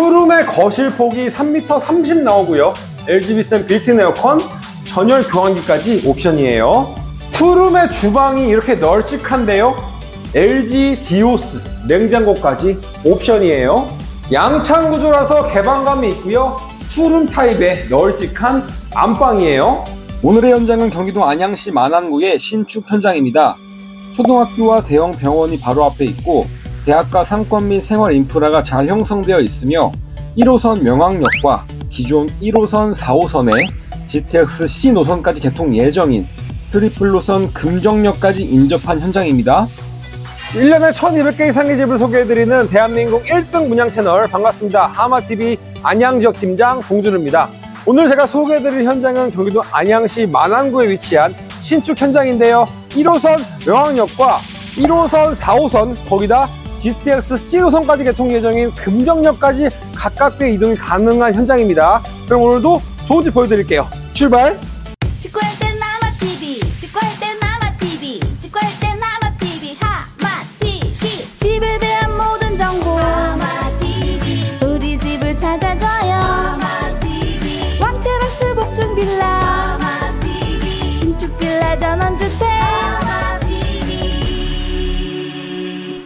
투룸의 거실 폭이 3m 30 나오고요. LG-B 빌트인 에어컨, 전열 교환기까지 옵션이에요. 투룸의 주방이 이렇게 널찍한데요. LG 디오스 냉장고까지 옵션이에요. 양창 구조라서 개방감이 있고요. 투룸 타입의 널찍한 안방이에요. 오늘의 현장은 경기도 안양시 만안구의 신축 현장입니다. 초등학교와 대형 병원이 바로 앞에 있고 대학가 상권 및 생활 인프라가 잘 형성되어 있으며 1호선 명왕역과 기존 1호선 4호선의 GTX C 노선까지 개통 예정인 트리플 노선 금정역까지 인접한 현장입니다. 1년에 1200개 이상의 집을 소개해드리는 대한민국 1등 문양 채널, 반갑습니다. 하마TV 안양지역 팀장 봉준우입니다. 오늘 제가 소개해드릴 현장은 경기도 안양시 만안구에 위치한 신축 현장인데요. 1호선 명왕역과 1호선 4호선 거기다 GTX C 노선까지 개통 예정인 금정역까지 가깝게 이동이 가능한 현장입니다. 그럼 오늘도 좋은 집 보여드릴게요. 출발! 직구할 땐 하마TV, 직구할 땐 하마TV, 직구할 땐 하마TV, 하마TV. 집에 대한 모든 정보 하마TV. 우리 집을 찾아줘요 하마TV. 왕테라스 복층 빌라 하마TV. 신축 빌라 전원주택 하마TV.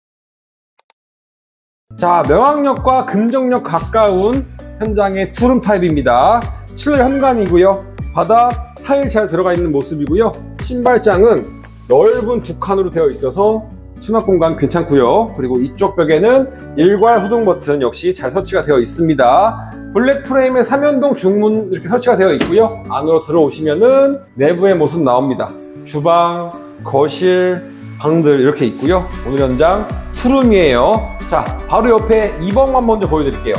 자, 명왕역과 금정역 가까운 현장의 투룸 타입입니다. 실내 현관이고요. 바닥 타일 잘 들어가 있는 모습이고요. 신발장은 넓은 두 칸으로 되어 있어서 수납 공간 괜찮고요. 그리고 이쪽 벽에는 일괄 소등 버튼 역시 잘 설치가 되어 있습니다. 블랙 프레임에 3연동 중문 이렇게 설치가 되어 있고요. 안으로 들어오시면은 내부의 모습 나옵니다. 주방, 거실, 방들 이렇게 있고요. 오늘 현장 투룸이에요. 자, 바로 옆에 2번만 먼저 보여드릴게요.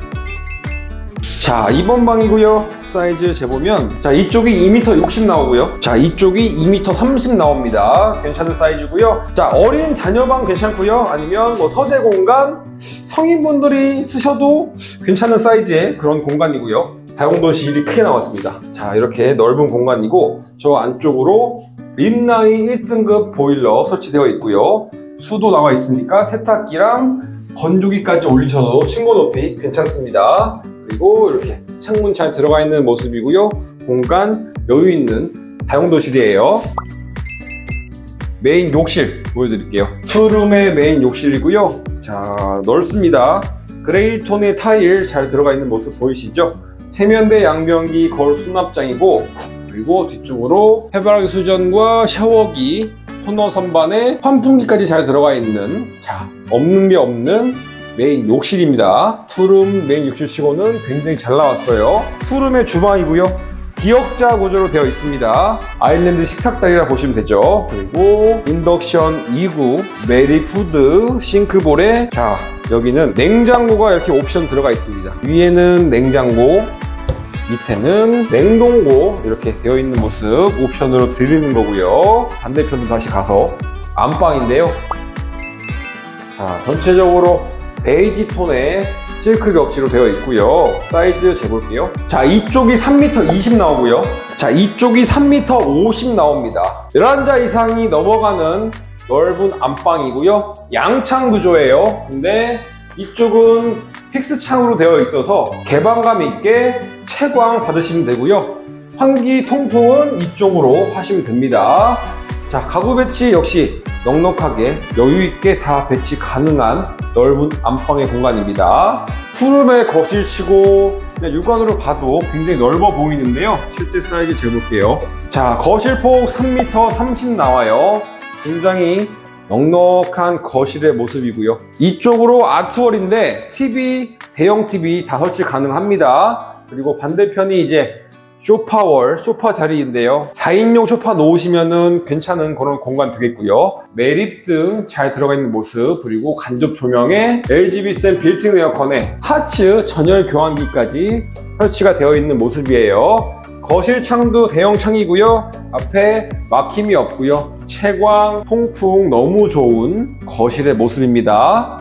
자, 2번 방이고요. 사이즈 재보면, 자, 이쪽이 2m 60 나오고요. 자, 이쪽이 2m 30 나옵니다. 괜찮은 사이즈고요. 자, 어린 자녀방 괜찮고요. 아니면 뭐 서재 공간, 성인분들이 쓰셔도 괜찮은 사이즈의 그런 공간이고요. 다용도실이 크게 나왔습니다. 자, 이렇게 넓은 공간이고, 저 안쪽으로 린나이 1등급 보일러 설치되어 있고요. 수도 나와 있으니까 세탁기랑 건조기까지 올리셔도 층고 높이 괜찮습니다. 그리고 이렇게 창문 잘 들어가 있는 모습이고요. 공간 여유 있는 다용도실이에요. 메인 욕실 보여드릴게요. 투룸의 메인 욕실이고요. 자, 넓습니다. 그레이 톤의 타일 잘 들어가 있는 모습 보이시죠? 세면대 양변기 거울 수납장이고, 그리고 뒤쪽으로 해바라기 수전과 샤워기, 코너 선반에 환풍기까지 잘 들어가 있는, 자, 없는 게 없는 메인 욕실입니다. 투룸 메인 욕실치고는 굉장히 잘 나왔어요. 투룸의 주방이고요. 기역자 구조로 되어 있습니다. 아일랜드 식탁 자리라 보시면 되죠. 그리고 인덕션 2구, 메리푸드, 싱크볼에, 자, 여기는 냉장고가 이렇게 옵션 들어가 있습니다. 위에는 냉장고, 밑에는 냉동고 이렇게 되어 있는 모습 옵션으로 드리는 거고요. 반대편도 다시 가서 안방인데요. 자, 전체적으로 베이지 톤의 실크 벽지로 되어 있고요. 사이즈 재볼게요. 자, 이쪽이 3m 20 나오고요. 자, 이쪽이 3m 50 나옵니다. 11자 이상이 넘어가는 넓은 안방이고요. 양창 구조예요. 근데 이쪽은 픽스 창으로 되어 있어서 개방감 있게 채광 받으시면 되고요. 환기 통풍은 이쪽으로 하시면 됩니다. 자, 가구 배치 역시 넉넉하게 여유 있게 다 배치 가능한 넓은 안방의 공간입니다. 투룸의 거실치고 그냥 육안으로 봐도 굉장히 넓어 보이는데요. 실제 사이즈 재볼게요. 자, 거실폭 3m 30 나와요. 굉장히 넉넉한 거실의 모습이고요. 이쪽으로 아트월인데 TV, 대형 TV 다 설치 가능합니다. 그리고 반대편이 이제 소파월, 소파 자리인데요. 4인용 소파 놓으시면은 괜찮은 그런 공간 되겠고요. 매립 등 잘 들어가 있는 모습, 그리고 간접 조명에 LG-B 빌트인 에어컨에 하츠 전열 교환기까지 설치가 되어 있는 모습이에요. 거실 창도 대형 창이고요. 앞에 막힘이 없고요. 채광, 통풍 너무 좋은 거실의 모습입니다.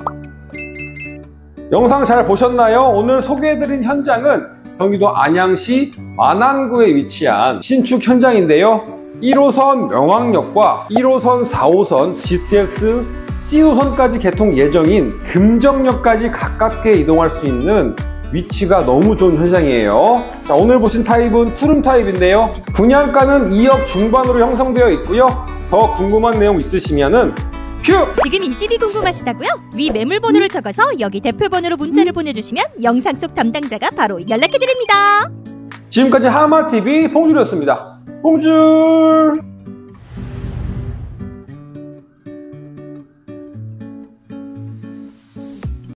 영상 잘 보셨나요? 오늘 소개해드린 현장은 경기도 안양시 만안구에 위치한 신축 현장인데요. 1호선 명왕역과 1호선 4호선 GTX C호선까지 개통 예정인 금정역까지 가깝게 이동할 수 있는 위치가 너무 좋은 현장이에요. 자, 오늘 보신 타입은 투룸 타입인데요. 분양가는 2억 중반으로 형성되어 있고요. 더 궁금한 내용 있으시면은 큐! 지금 이 집이 궁금하시다고요? 위 매물번호를 적어서 여기 대표번호로 문자를 보내주시면 영상 속 담당자가 바로 연락해드립니다. 지금까지 하마TV 봉준이었습니다. 봉준!